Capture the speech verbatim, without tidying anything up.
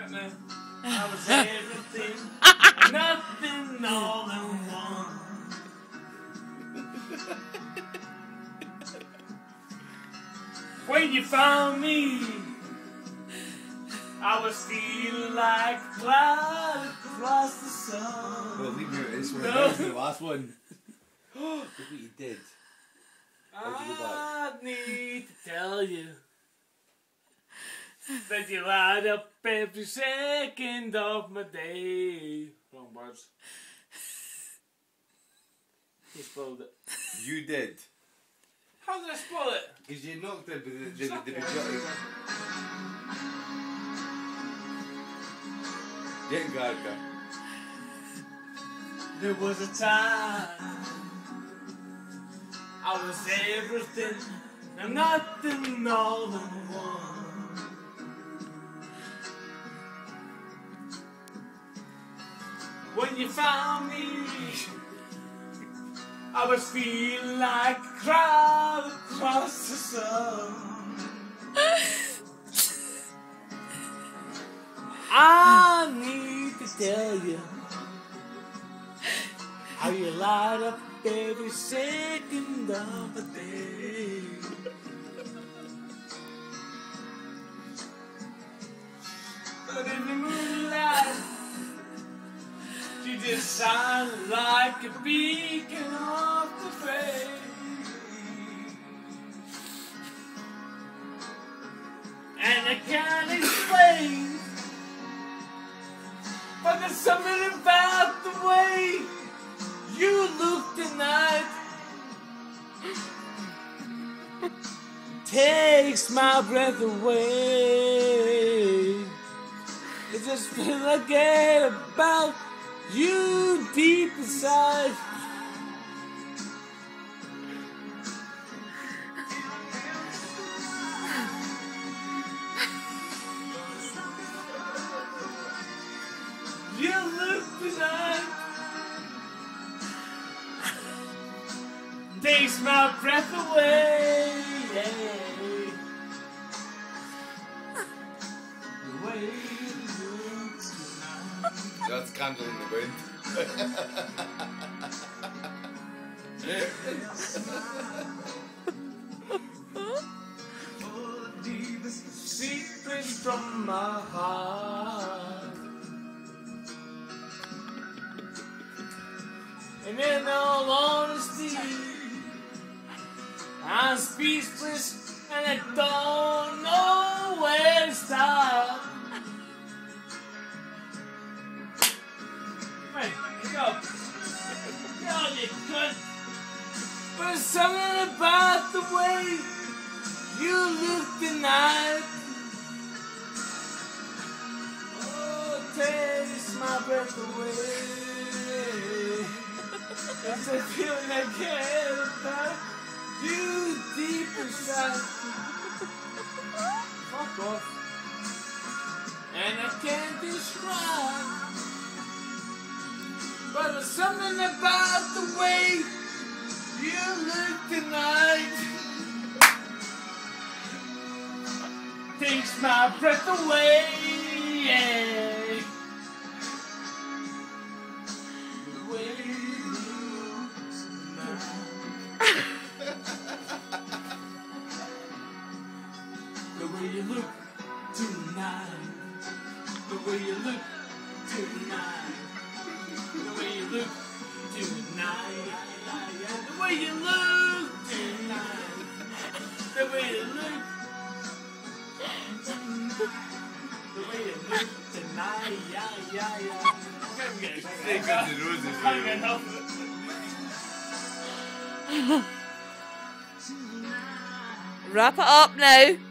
me. I was everything, nothing, all in one. When you found me, I was feeling like a cloud across the sun. Well, leave me out this one. No. That was the last one. Look what you did. How'd you go back? I need to tell you that you light up every second of my day. Wrong words. You spoiled it. You did. How did I spoil it? Because you knocked the, the, the, the, Suck the it. majority. Get Gaga. There was a time I was everything and nothing all in one. When you found me, I was feeling like a crowd across the sun. I need to tell you how you light up every second of the day. But in the moonlight, you just shine like a beacon of the bay. And I can't explain, but there's something about the way you look tonight takes my breath away. It just feels like it about you deep inside. You look tonight takes my breath away. Yeah. The way you look tonight. That's candle in the wind. Secrets from my heart. And in all honesty, I'm speechless and I don't know where to start. Hey, go. Go, you cunt. But there's something about the way you look tonight. Oh, it takes my breath away. It's a feeling I get about you deep inside. Fuck off. And I can't describe, but there's something about the way you look tonight takes my breath away. Yeah. The way you look tonight. The way you look tonight. The way you look tonight. The way you look tonight. The way you look tonight. The way you look. The way you look tonight. Yeah, yeah, yeah. I'm getting Stay Guns N' Roses, I can't get help it. Wrap it up now.